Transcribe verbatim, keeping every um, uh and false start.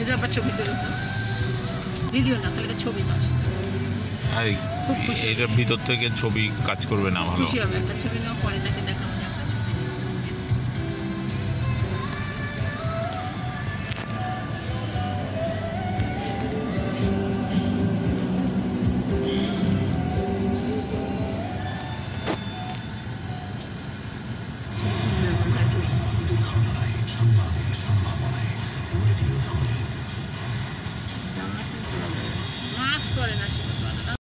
এটা আবার ছবি তুলো তো, ভিডিও না, খালি ছবি দাও। এটার ভিতর থেকে ছবি কাজ করবে না, ভালো খুশি হবে, একটা ছবি নেওয়া পরে তাকে দেখা